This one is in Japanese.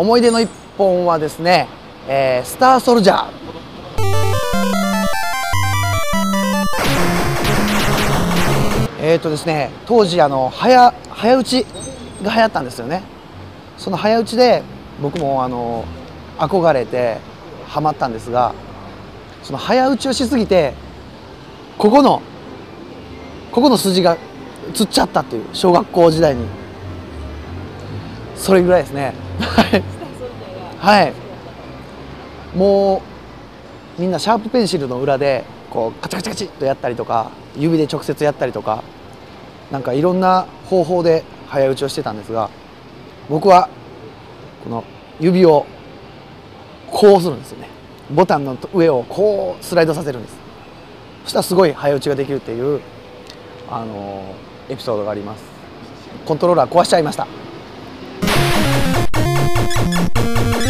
思い出の一本はですね、スターソルジャー。ですね、当時早打ちが流行ったんですよね。その早打ちで僕も憧れてハマったんですが、その早打ちをしすぎてここの筋がつっちゃったっていう、小学校時代に。それぐらいですね。はい。もうみんなシャープペンシルの裏でこうカチカチカチっとやったりとか、指で直接やったりとか、なんかいろんな方法で早打ちをしてたんですが、僕はこの指をこうするんですよね。ボタンの上をこうスライドさせるんです。そしたらすごい早打ちができるっていうエピソードがあります。コントローラー壊しちゃいました。